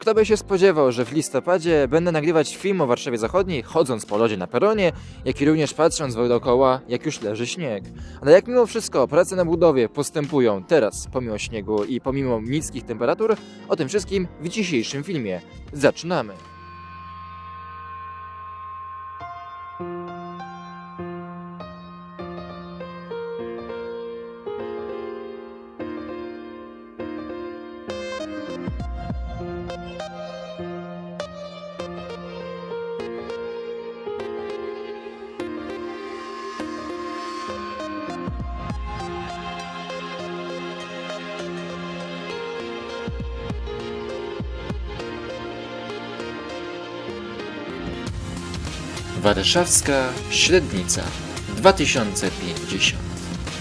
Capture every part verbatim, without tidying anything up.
Kto by się spodziewał, że w listopadzie będę nagrywać film o Warszawie Zachodniej, chodząc po lodzie na peronie, jak i również patrząc dookoła, jak już leży śnieg. Ale jak mimo wszystko prace na budowie postępują teraz, pomimo śniegu i pomimo niskich temperatur, o tym wszystkim w dzisiejszym filmie. Zaczynamy! Warszawska Średnica dwa tysiące pięćdziesiąt.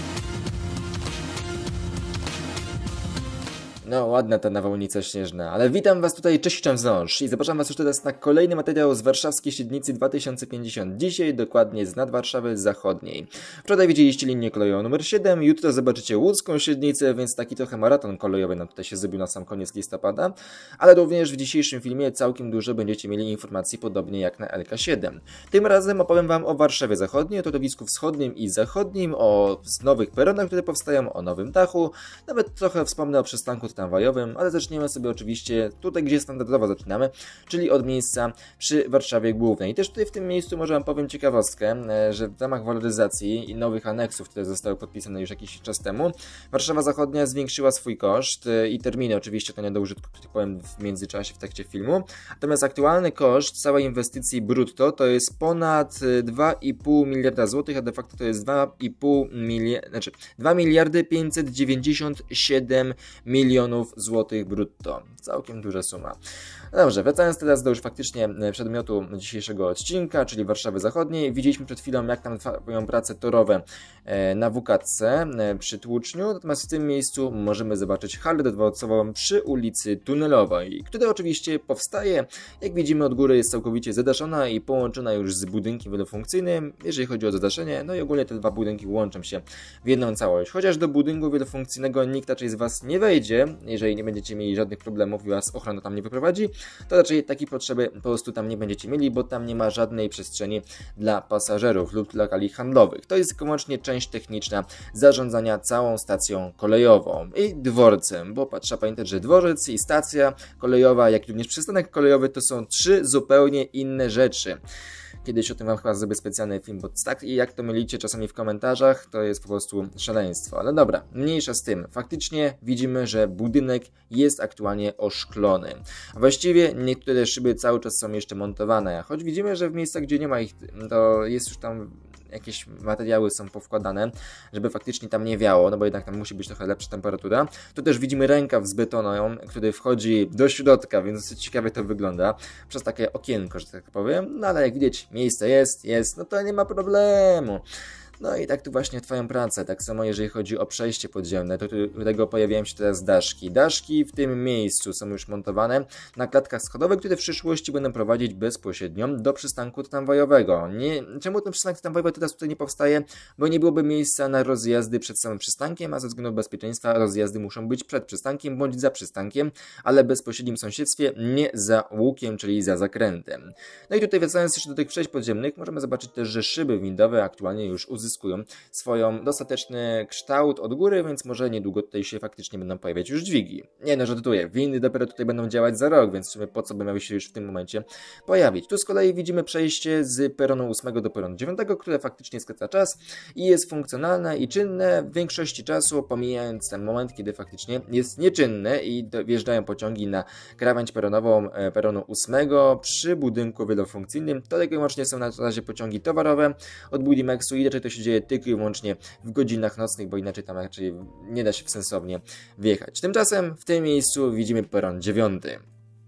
No, ładna ta nawałnica śnieżna, ale witam was tutaj, cześć wciąż i zapraszam was już teraz na kolejny materiał z Warszawskiej Średnicy dwa tysiące pięćdziesiąt. Dzisiaj dokładnie z nad Warszawy Zachodniej. Wczoraj widzieliście linię kolejową numer siedem, jutro zobaczycie łódzką średnicę, więc taki trochę maraton kolejowy nam tutaj się zrobił na sam koniec listopada, ale również w dzisiejszym filmie całkiem dużo będziecie mieli informacji podobnie jak na L K siedem. Tym razem opowiem wam o Warszawie Zachodniej, o torowisku wschodnim i zachodnim, o nowych peronach, które powstają, o nowym dachu, nawet trochę wspomnę o przystanku tramwajowym, ale zaczniemy sobie oczywiście tutaj, gdzie standardowo zaczynamy, czyli od miejsca przy Warszawie Głównej. I też tutaj w tym miejscu może wam powiem ciekawostkę, że w ramach waloryzacji i nowych aneksów, które zostały podpisane już jakiś czas temu, Warszawa Zachodnia zwiększyła swój koszt i terminy oczywiście to nie do użytku, który powiem w międzyczasie w trakcie filmu. Natomiast aktualny koszt całej inwestycji brutto to jest ponad dwa i pół miliarda złotych, a de facto to jest dwa i pół miliarda, znaczy dwa miliardy pięćset dziewięćdziesiąt siedem milionów złotych brutto. Całkiem duża suma. No dobrze, wracając teraz do już faktycznie przedmiotu dzisiejszego odcinka, czyli Warszawy Zachodniej. Widzieliśmy przed chwilą, jak tam trwają prace torowe na W K C przy Tłuczniu, natomiast w tym miejscu możemy zobaczyć halę dworcową przy ulicy Tunelowej, która oczywiście powstaje. Jak widzimy, od góry jest całkowicie zadaszona i połączona już z budynkiem wielofunkcyjnym, jeżeli chodzi o zadaszenie, no i ogólnie te dwa budynki łączą się w jedną całość. Chociaż do budynku wielofunkcyjnego nikt raczej z was nie wejdzie, jeżeli nie będziecie mieli żadnych problemów i was ochrona tam nie wyprowadzi, to raczej takiej potrzeby po prostu tam nie będziecie mieli, bo tam nie ma żadnej przestrzeni dla pasażerów lub lokali handlowych. To jest wyłącznie część techniczna zarządzania całą stacją kolejową i dworcem, bo trzeba pamiętać, że dworzec i stacja kolejowa, jak również przystanek kolejowy to są trzy zupełnie inne rzeczy. Kiedyś o tym wam chyba zrobię specjalny film, bo tak i jak to mylicie czasami w komentarzach, to jest po prostu szaleństwo. Ale dobra, mniejsza z tym. Faktycznie widzimy, że budynek jest aktualnie oszklony. A właściwie niektóre szyby cały czas są jeszcze montowane, choć widzimy, że w miejscach, gdzie nie ma ich, to jest już tam jakieś materiały są powkładane, żeby faktycznie tam nie wiało, no bo jednak tam musi być trochę lepsza temperatura. Tu też widzimy rękaw z betonem, który wchodzi do środka, więc dosyć ciekawie to wygląda, przez takie okienko, że tak powiem, no ale jak widać miejsce jest, jest, no to nie ma problemu. No i tak tu właśnie trwają prace, tak samo jeżeli chodzi o przejście podziemne, to do tego pojawiają się teraz daszki. Daszki w tym miejscu są już montowane na klatkach schodowych, które w przyszłości będą prowadzić bezpośrednio do przystanku tramwajowego. Nie, czemu ten przystanek tramwajowy teraz tutaj nie powstaje? Bo nie byłoby miejsca na rozjazdy przed samym przystankiem, a ze względu bezpieczeństwa rozjazdy muszą być przed przystankiem bądź za przystankiem, ale w bezpośrednim sąsiedztwie, nie za łukiem, czyli za zakrętem. No i tutaj wracając jeszcze do tych przejść podziemnych, możemy zobaczyć też, że szyby windowe aktualnie już uzyskują uzyskują swoją dostateczny kształt od góry, więc może niedługo tutaj się faktycznie będą pojawiać już dźwigi. Nie no, żartuję, windy dopiero tutaj będą działać za rok, więc w sumie po co by miały się już w tym momencie pojawić. Tu z kolei widzimy przejście z peronu ósmego do peronu dziewiątego, które faktycznie skraca czas i jest funkcjonalne i czynne w większości czasu, pomijając ten moment, kiedy faktycznie jest nieczynne i wjeżdżają pociągi na krawędź peronową peronu ósmego przy budynku wielofunkcyjnym. To tylko i wyłącznie są na razie pociągi towarowe od Budimexu i raczej to się dzieje tylko i wyłącznie w godzinach nocnych, bo inaczej tam raczej nie da się sensownie wjechać. Tymczasem w tym miejscu widzimy peron dziewiąty.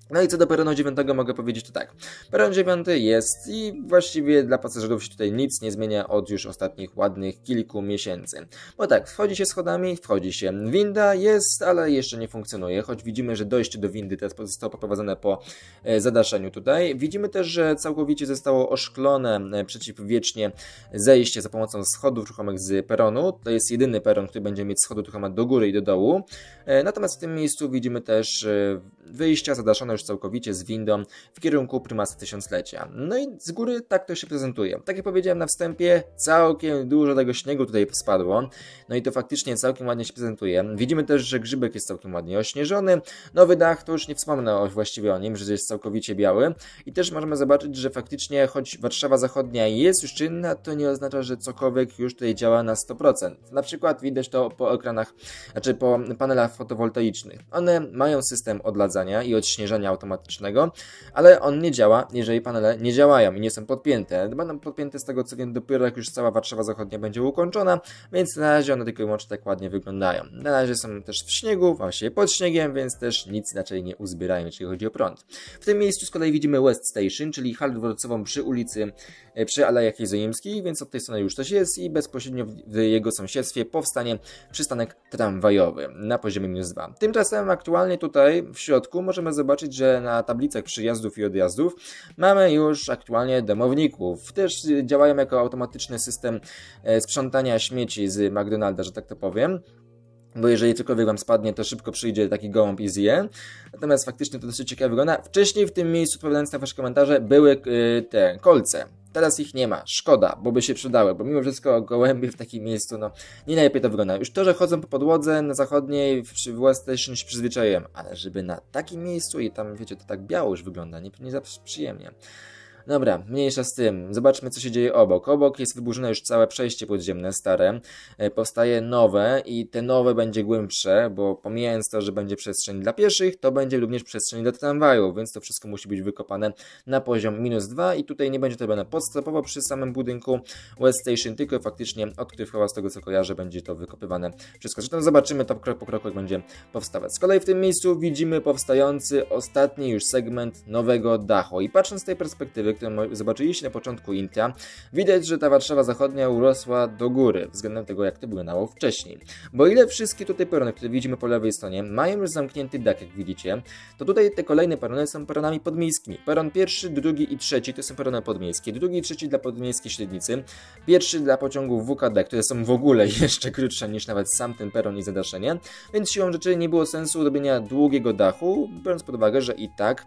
No i co do peronu dziewiątego mogę powiedzieć to tak. Peron dziewiąty jest i właściwie dla pasażerów się tutaj nic nie zmienia od już ostatnich ładnych kilku miesięcy. Bo tak, wchodzi się schodami, wchodzi się. Winda jest, ale jeszcze nie funkcjonuje, choć widzimy, że dojście do windy teraz zostało poprowadzone po e, zadaszeniu tutaj. Widzimy też, że całkowicie zostało oszklone e, przeciwwiecznie zejście za pomocą schodów ruchomych z peronu. To jest jedyny peron, który będzie mieć schody ruchome do góry i do dołu. E, natomiast w tym miejscu widzimy też e, wyjścia zadaszone już całkowicie z windą w kierunku Prymasa Tysiąclecia. No i z góry tak to się prezentuje. Tak jak powiedziałem na wstępie, całkiem dużo tego śniegu tutaj spadło. No i to faktycznie całkiem ładnie się prezentuje. Widzimy też, że grzybek jest całkiem ładnie ośnieżony. Nowy dach to już nie wspomnę o, właściwie o nim, że jest całkowicie biały. I też możemy zobaczyć, że faktycznie choć Warszawa Zachodnia jest już czynna, to nie oznacza, że cokolwiek już tutaj działa na sto procent. Na przykład widać to po ekranach, znaczy po panelach fotowoltaicznych. One mają system odladzania i odśnieżania automatycznego, ale on nie działa, jeżeli panele nie działają i nie są podpięte. Będą podpięte z tego co wiem dopiero jak już cała Warszawa Zachodnia będzie ukończona, więc na razie one tylko i wyłącznie tak ładnie wyglądają. Na razie są też w śniegu, właściwie pod śniegiem, więc też nic inaczej nie uzbierają, jeśli chodzi o prąd. W tym miejscu z kolei widzimy West Station, czyli halę dworcową przy ulicy, przy Alejach Jezoimskich, więc od tej strony już coś jest i bezpośrednio w jego sąsiedztwie powstanie przystanek tramwajowy na poziomie minus dwa. Tymczasem aktualnie tutaj w środku możemy zobaczyć, że na tablicach przyjazdów i odjazdów mamy już aktualnie domowników. Też działają jako automatyczny system sprzątania śmieci z McDonalda, że tak to powiem. Bo jeżeli cokolwiek wam spadnie, to szybko przyjdzie taki gołąb i zje. Natomiast faktycznie to dosyć ciekawie wygląda. Wcześniej w tym miejscu, odpowiadając na wasze komentarze, były yy, te kolce. Teraz ich nie ma. Szkoda, bo by się przydały, bo mimo wszystko gołębie w takim miejscu, no nie najlepiej to wygląda. Już to, że chodzą po podłodze na zachodniej, w West Station się przyzwyczaiłem, ale żeby na takim miejscu i tam, wiecie, to tak biało już wygląda, nie, nie za przyjemnie. Dobra, mniejsza z tym. Zobaczmy, co się dzieje obok. Obok jest wyburzone już całe przejście podziemne, stare. Powstaje nowe i te nowe będzie głębsze, bo pomijając to, że będzie przestrzeń dla pieszych, to będzie również przestrzeń dla tramwajów, więc to wszystko musi być wykopane na poziom minus dwa i tutaj nie będzie to robione podstopowo przy samym budynku West Station, tylko faktycznie odkrywkowo, z tego co kojarzę, będzie to wykopywane wszystko. Zresztą zobaczymy to krok po kroku, jak będzie powstawać. Z kolei w tym miejscu widzimy powstający ostatni już segment nowego dachu i patrząc z tej perspektywy, którą zobaczyliście na początku intra, widać, że ta Warszawa Zachodnia urosła do góry względem tego, jak to wyglądało wcześniej. Bo ile wszystkie tutaj perony, które widzimy po lewej stronie, mają już zamknięty dach, jak widzicie, to tutaj te kolejne perony są peronami podmiejskimi. Peron pierwszy, drugi i trzeci to są perony podmiejskie, drugi i trzeci dla podmiejskiej średnicy, pierwszy dla pociągów W K D, które są w ogóle jeszcze krótsze niż nawet sam ten peron i zadaszenie, więc siłą rzeczy nie było sensu robienia długiego dachu, biorąc pod uwagę, że i tak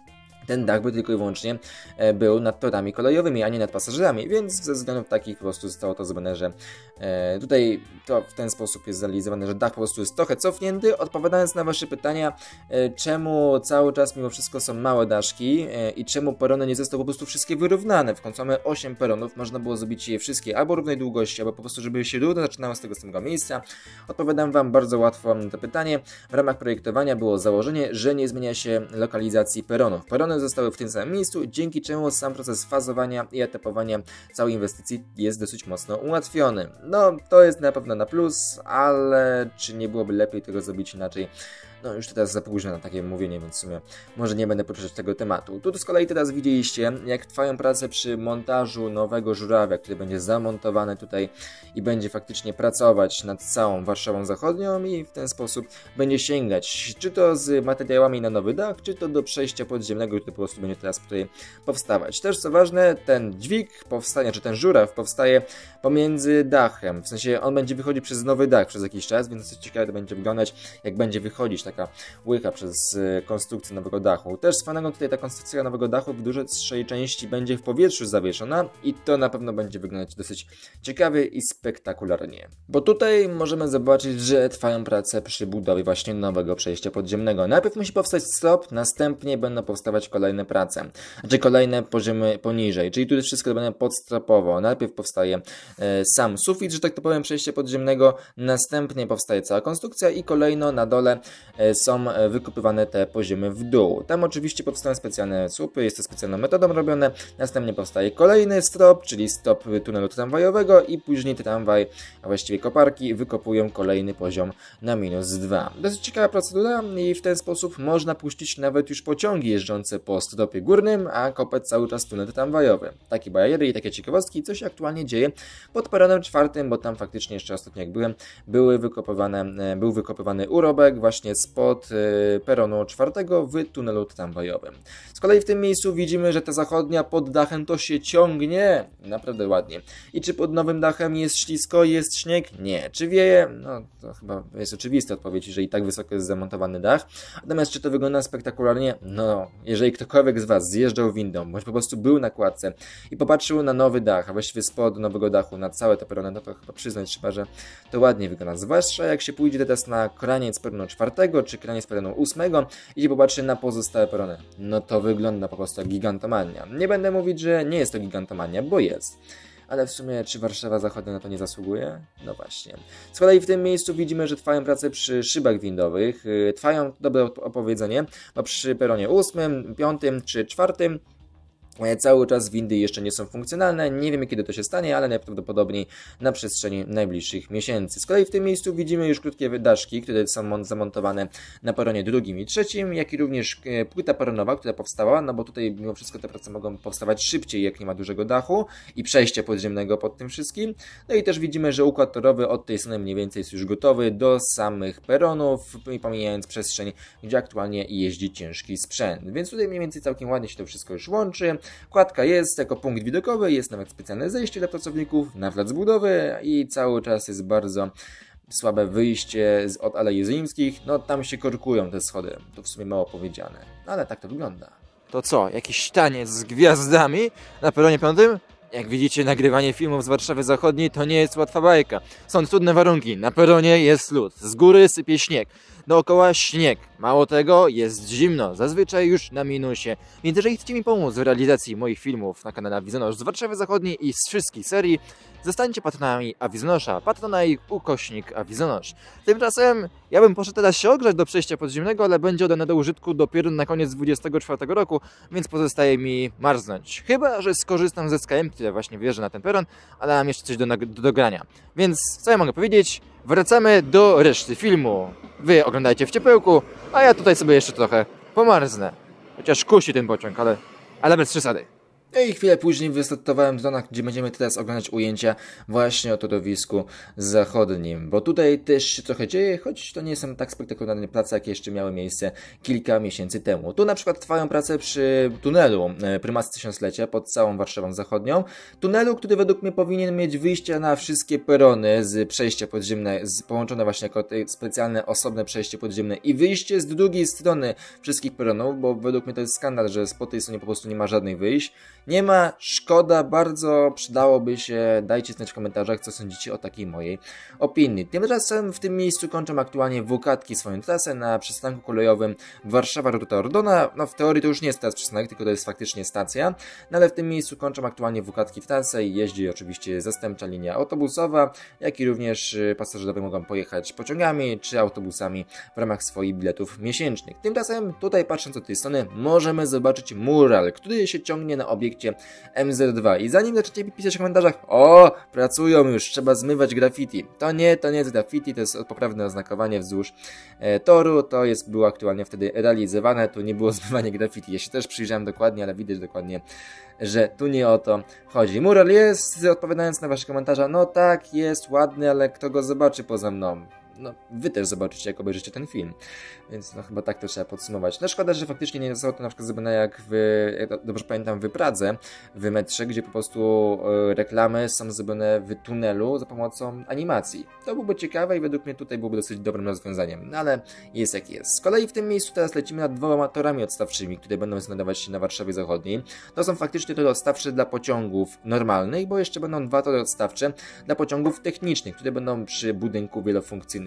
ten dach by tylko i wyłącznie był nad torami kolejowymi, a nie nad pasażerami, więc ze względów takich po prostu zostało to zrobione, że e, tutaj to w ten sposób jest zrealizowane, że dach po prostu jest trochę cofnięty. Odpowiadając na wasze pytania, e, czemu cały czas mimo wszystko są małe daszki e, i czemu perony nie zostały po prostu wszystkie wyrównane. W końcu mamy osiem peronów, można było zrobić je wszystkie albo równej długości, albo po prostu, żeby się równo zaczynało z tego samego miejsca. Odpowiadam wam bardzo łatwo na to pytanie. W ramach projektowania było założenie, że nie zmienia się lokalizacji peronów. Perony zostały w tym samym miejscu, dzięki czemu sam proces fazowania i etapowania całej inwestycji jest dosyć mocno ułatwiony. No, to jest na pewno na plus, ale czy nie byłoby lepiej tego zrobić inaczej? No już teraz za późno na takie mówienie, więc w sumie może nie będę poruszać tego tematu. Tu z kolei teraz widzieliście, jak trwają prace przy montażu nowego żurawia, który będzie zamontowany tutaj i będzie faktycznie pracować nad całą Warszawą Zachodnią i w ten sposób będzie sięgać, czy to z materiałami na nowy dach, czy to do przejścia podziemnego, który po prostu będzie teraz tutaj powstawać. Też co ważne, ten dźwig powstania, czy ten żuraw powstaje pomiędzy dachem, w sensie on będzie wychodzić przez nowy dach przez jakiś czas, więc ciekawe to będzie wyglądać, jak będzie wychodzić taka łycha przez y, konstrukcję nowego dachu. Też z fanego tutaj ta konstrukcja nowego dachu w dużej części będzie w powietrzu zawieszona i to na pewno będzie wyglądać dosyć ciekawie i spektakularnie. Bo tutaj możemy zobaczyć, że trwają prace przy budowie właśnie nowego przejścia podziemnego. Najpierw musi powstać strop, następnie będą powstawać kolejne prace, znaczy kolejne poziomy poniżej, czyli tu wszystko będzie podstropowo. Najpierw powstaje e, sam sufit, że tak to powiem, przejścia podziemnego, następnie powstaje cała konstrukcja i kolejno na dole są wykopywane te poziomy w dół. Tam oczywiście powstają specjalne słupy, jest to specjalną metodą robione, następnie powstaje kolejny strop, czyli strop tunelu tramwajowego i później te tramwaj, a właściwie koparki, wykopują kolejny poziom na minus dwa. Dosyć ciekawa procedura i w ten sposób można puścić nawet już pociągi jeżdżące po stropie górnym, a kopać cały czas tunel tramwajowy. Takie bariery i takie ciekawostki, co się aktualnie dzieje pod peronem czwartym, bo tam faktycznie jeszcze ostatnio jak byłem, były wykopywane, był wykopywany urobek właśnie spod peronu czwartego w tunelu tramwajowym. Z kolei w tym miejscu widzimy, że ta zachodnia pod dachem to się ciągnie naprawdę ładnie. I czy pod nowym dachem jest ślisko, jest śnieg? Nie. Czy wieje? No to chyba jest oczywista odpowiedź, że i tak wysoko jest zamontowany dach. Natomiast czy to wygląda spektakularnie? No, jeżeli ktokolwiek z Was zjeżdżał windą, bądź po prostu był na kładce i popatrzył na nowy dach, a właściwie spod nowego dachu na całe te perony, no to chyba przyznać trzeba, że to ładnie wygląda. Zwłaszcza jak się pójdzie teraz na kraniec peronu czwartego czy kraniec peronu ósmego i się popatrzy na pozostałe perony. No to wygląda po prostu jak gigantomania. Nie będę mówić, że nie jest to gigantomania, bo jest. Ale w sumie, czy Warszawa Zachodnia na to nie zasługuje? No właśnie. Z kolei w tym miejscu widzimy, że trwają prace przy szybach windowych. Trwają, dobre opowiedzenie, bo przy peronie ósmym, piątym czy czwartym cały czas windy jeszcze nie są funkcjonalne. Nie wiemy, kiedy to się stanie, ale najprawdopodobniej na przestrzeni najbliższych miesięcy. Z kolei w tym miejscu widzimy już krótkie wydaszki, które są zamontowane na peronie drugim i trzecim, jak i również płyta peronowa, która powstała, no bo tutaj mimo wszystko te prace mogą powstawać szybciej, jak nie ma dużego dachu i przejścia podziemnego pod tym wszystkim. No i też widzimy, że układ torowy od tej strony mniej więcej jest już gotowy do samych peronów, pomijając przestrzeń, gdzie aktualnie jeździ ciężki sprzęt. Więc tutaj mniej więcej całkiem ładnie się to wszystko już łączy. Kładka jest jako punkt widokowy, jest nawet specjalne zejście dla pracowników na plac budowy i cały czas jest bardzo słabe wyjście od Alei Rzymskich. No tam się korkują te schody, to w sumie mało powiedziane, ale tak to wygląda. To co, jakiś taniec z gwiazdami na peronie piątym? Jak widzicie, nagrywanie filmów z Warszawy Zachodniej to nie jest łatwa bajka. Są trudne warunki, na peronie jest lód, z góry sypie śnieg, dookoła śnieg. Mało tego, jest zimno, zazwyczaj już na minusie. Więc jeżeli chcecie mi pomóc w realizacji moich filmów na kanale Awizonosz z Warszawy Zachodniej i z wszystkich serii, zostańcie patronami Awizonosza, patronaj ukośnik Awizonosz. Tymczasem ja bym poszedł teraz się ogrzać do przejścia podziemnego, ale będzie oddane do użytku dopiero na koniec dwudziestego czwartego roku, więc pozostaje mi marznąć. Chyba że skorzystam ze Skyem, który właśnie wjeżdża na ten peron, ale mam jeszcze coś do, do dogrania. Więc co ja mogę powiedzieć? Wracamy do reszty filmu. Wy oglądajcie w ciepełku, a ja tutaj sobie jeszcze trochę pomarznę. Chociaż kusi ten pociąg, ale, ale bez przesady. I chwilę później wystartowałem w zonach, gdzie będziemy teraz oglądać ujęcia właśnie o torowisku zachodnim. Bo tutaj też się trochę dzieje, choć to nie są tak spektakularne prace, jakie jeszcze miały miejsce kilka miesięcy temu. Tu na przykład trwają prace przy tunelu Prymasy Tysiąclecia pod całą Warszawą Zachodnią. Tunelu, który według mnie powinien mieć wyjścia na wszystkie perony z przejścia podziemne, z, połączone właśnie jako specjalne, osobne przejście podziemne i wyjście z drugiej strony wszystkich peronów, bo według mnie to jest skandal, że po tej stronie po prostu nie ma żadnych wyjść. Nie ma, szkoda, bardzo przydałoby się, dajcie znać w komentarzach, co sądzicie o takiej mojej opinii. Tymczasem w tym miejscu kończą aktualnie W K T swoją trasę na przystanku kolejowym Warszawa Ruta Ordona. No w teorii to już nie jest teraz przystanek, tylko to jest faktycznie stacja, no ale w tym miejscu kończą aktualnie W K T trasę i jeździ oczywiście zastępcza linia autobusowa, jak i również pasażerowie mogą pojechać pociągami czy autobusami w ramach swoich biletów miesięcznych. Tymczasem tutaj patrząc od tej strony możemy zobaczyć mural, który się ciągnie na obiekcie M Z dwa i zanim zaczniecie pisać w komentarzach, o, pracują już, trzeba zmywać graffiti. To nie, to nie jest graffiti, to jest poprawne oznakowanie wzdłuż e, toru, to jest było aktualnie wtedy realizowane, tu nie było zmywanie graffiti. Ja się też przyjrzałem dokładnie, ale widać dokładnie, że tu nie o to chodzi. Mural jest, odpowiadając na wasze komentarze, no tak, jest ładny, ale kto go zobaczy poza mną? No, wy też zobaczycie, jak obejrzycie ten film. Więc no chyba tak to trzeba podsumować. No szkoda, że faktycznie nie zostało to na przykład zrobione jak w, jak dobrze pamiętam, w Pradze, w metrze, gdzie po prostu y, reklamy są zrobione w tunelu za pomocą animacji. To byłoby ciekawe i według mnie tutaj byłoby dosyć dobrym rozwiązaniem. No ale jest jak jest. Z kolei w tym miejscu teraz lecimy nad dwoma torami odstawczymi, które będą znajdować się na Warszawie Zachodniej. To są faktycznie tory odstawcze dla pociągów normalnych, bo jeszcze będą dwa tory odstawcze dla pociągów technicznych, które będą przy budynku wielofunkcyjnym.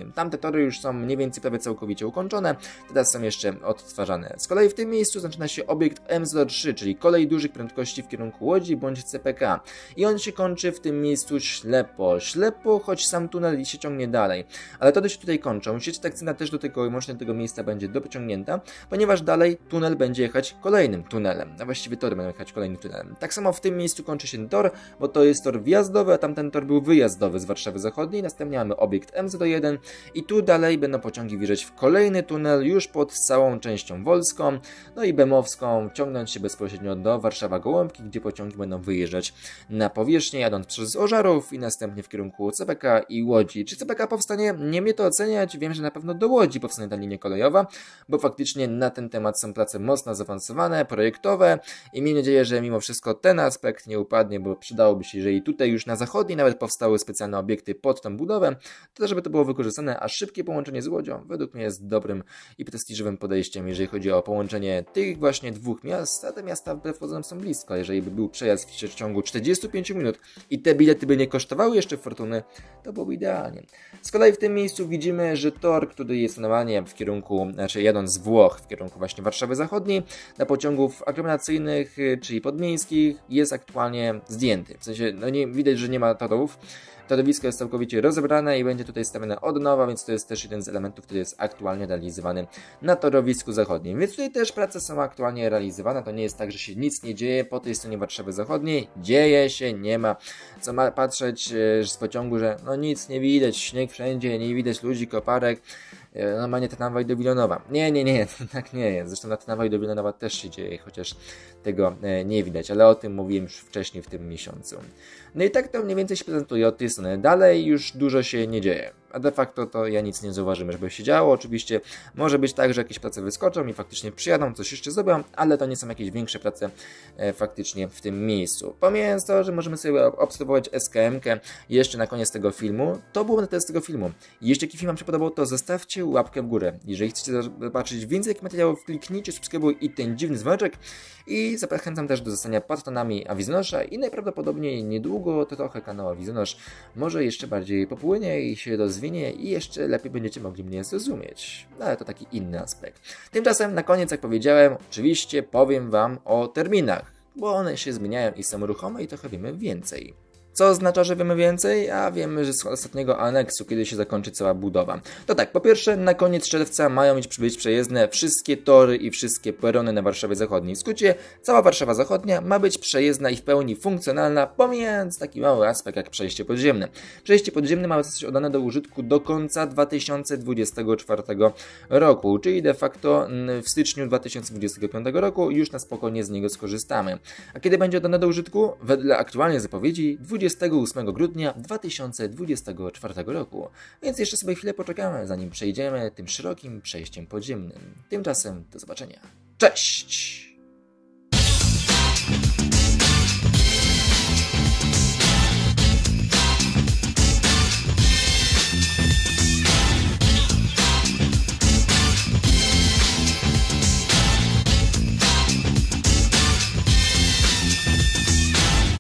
kolejnym. Tamte tory już są mniej więcej prawie całkowicie ukończone, teraz są jeszcze odtwarzane. Z kolei w tym miejscu zaczyna się obiekt M zero trzy, czyli kolej dużych prędkości w kierunku Łodzi bądź C P K. I on się kończy w tym miejscu ślepo. Ślepo, choć sam tunel się ciągnie dalej. Ale tory się tutaj kończą. Sieć trakcyjna też do tego, łącznie do tego miejsca będzie dociągnięta, ponieważ dalej tunel będzie jechać kolejnym tunelem. A właściwie tory będą jechać kolejnym tunelem. Tak samo w tym miejscu kończy się tor, bo to jest tor wjazdowy, a tamten tor był wyjazdowy z Warszawy Zachodniej. Następnie mamy obiekt M zero jeden i tu dalej będą pociągi wjeżdżać w kolejny tunel już pod całą częścią wolską, no i bemowską, ciągnąć się bezpośrednio do Warszawa Gołąbki, gdzie pociągi będą wyjeżdżać na powierzchnię, jadąc przez Ożarów i następnie w kierunku C P K i Łodzi. Czy C P K powstanie? Nie mnie to oceniać, wiem, że na pewno do Łodzi powstanie ta linia kolejowa, bo faktycznie na ten temat są prace mocno zaawansowane, projektowe i miejmy nadzieję, że mimo wszystko ten aspekt nie upadnie, bo przydałoby się, jeżeli tutaj już na zachodniej nawet powstały specjalne obiekty pod tą budowę, to żeby to było wykorzystane, a szybkie połączenie z Łodzią według mnie jest dobrym i prestiżowym podejściem, jeżeli chodzi o połączenie tych właśnie dwóch miast, a te miasta wbrew pozorom są blisko. Jeżeli by był przejazd w ciągu czterdziestu pięciu minut i te bilety by nie kosztowały jeszcze fortuny, to byłoby idealnie. Z kolei w tym miejscu widzimy, że tor, który jest normalnie w kierunku, znaczy jadąc z Włoch w kierunku właśnie Warszawy Zachodniej, na pociągów aglomeracyjnych, czyli podmiejskich, jest aktualnie zdjęty. W sensie, no nie widać, że nie ma torów. Torowisko jest całkowicie rozebrane i będzie tutaj stawiane od nowa, więc to jest też jeden z elementów, który jest aktualnie realizowany na torowisku zachodnim. Więc tutaj też prace są aktualnie realizowane. To nie jest tak, że się nic nie dzieje po tej stronie Warszawy Zachodniej. Dzieje się, nie ma co ma patrzeć e, z pociągu, że no nic nie widać, śnieg wszędzie, nie widać ludzi, koparek. Normalnie tramwaj do Wilonowa. Nie, nie, nie, tak nie jest. Zresztą na tramwaj do Wilonowa też się dzieje, chociaż tego nie widać, ale o tym mówiłem już wcześniej w tym miesiącu. No i tak to mniej więcej się prezentuje od tej strony. Dalej już dużo się nie dzieje. A de facto to ja nic nie zauważymy, żeby się działo. Oczywiście może być tak, że jakieś prace wyskoczą i faktycznie przyjadą, coś jeszcze zrobią, ale to nie są jakieś większe prace e, faktycznie w tym miejscu. Pomijając to, że możemy sobie obserwować S K M-kę jeszcze na koniec tego filmu, to było na tyle z tego filmu. Jeśli taki film Wam się podobał, to zostawcie łapkę w górę. Jeżeli chcecie zobaczyć więcej takich materiałów, kliknijcie subskrybuj i ten dziwny dzwoneczek i zachęcam też do zostania patronami Awizonosza i najprawdopodobniej niedługo to trochę kanał Awizonosz może jeszcze bardziej popłynie i się rozwinie i jeszcze lepiej będziecie mogli mnie zrozumieć. No, ale to taki inny aspekt. Tymczasem na koniec, jak powiedziałem, oczywiście powiem Wam o terminach, bo one się zmieniają i są ruchome i trochę wiemy więcej. Co oznacza, że wiemy więcej? A wiemy, że z ostatniego aneksu, kiedy się zakończy cała budowa. To tak, po pierwsze, na koniec czerwca mają być, być przejezdne wszystkie tory i wszystkie perony na Warszawie Zachodniej. W skrócie, cała Warszawa Zachodnia ma być przejezdna i w pełni funkcjonalna, pomijając taki mały aspekt jak przejście podziemne. Przejście podziemne ma zostać oddane do użytku do końca dwa tysiące dwudziestego czwartego roku, czyli de facto w styczniu dwa tysiące dwudziestego piątego roku już na spokojnie z niego skorzystamy. A kiedy będzie oddane do użytku? Wedle aktualnej zapowiedzi dwudziestego ósmego grudnia dwa tysiące dwudziestego czwartego roku. Więc jeszcze sobie chwilę poczekamy, zanim przejdziemy tym szerokim przejściem podziemnym. Tymczasem do zobaczenia. Cześć!